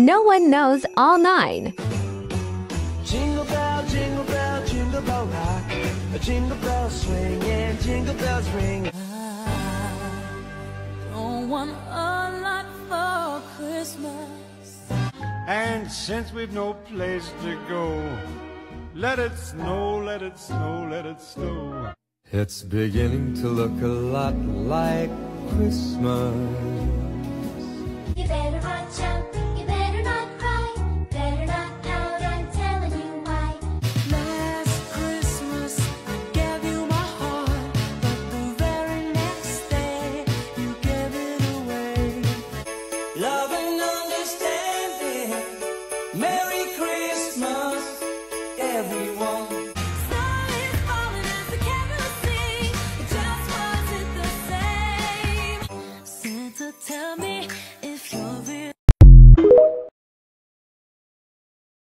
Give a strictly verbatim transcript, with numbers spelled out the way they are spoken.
no one knows all nine. Jingle bell, jingle bell, jingle bell rock. A jingle bell swing and jingle bells ring. I don't want a lot for Christmas. And since we've no place to go, let it snow, let it snow, let it snow. It's beginning to look a lot like Christmas. You better watch out, you better not cry, better not pout, I'm telling you why. Last Christmas I gave you my heart, but the very next day you gave it away. Love and understanding. Merry Christmas, everyone.